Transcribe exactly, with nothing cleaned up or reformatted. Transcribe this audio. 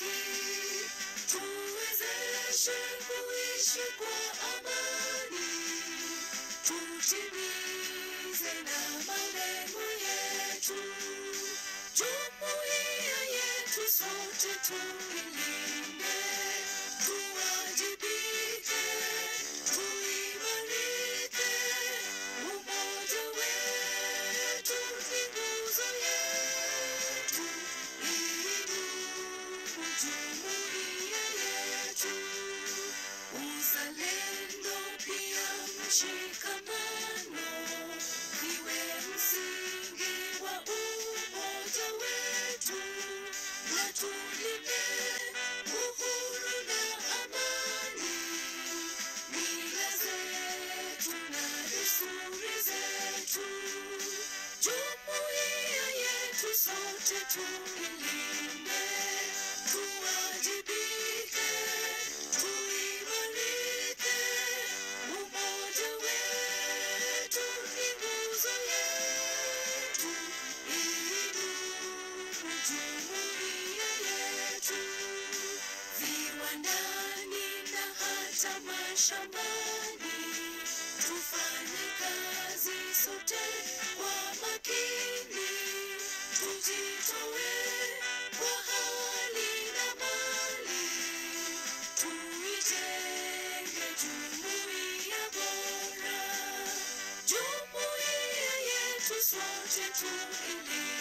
haki, tuwezeshe kuishi kwa amani, tutimize na malengo yetu. Jumuiya yetu sote tuilinde, tuwajibike, tuimarike. Umoja wetu ni nguzo yetu, idumu jumuiya yetu. Uzalendo pia mshikamano iwe msingi wa umoja wetu, na tulinde uhuru na amani, mila zetu na desturi zetu. Jumuiya yetu sote tuilinde, tuwajibike, tuimarike. Umoja wetu ni nguzo yetu, idumu jumuiya yetu. Viwandani na hata mashambani, tufanye kazi sote kwa makini, tujitoe kwa hali na mali, tuijenge jumuiya bora. Jumuiya yetu sote tuilinde,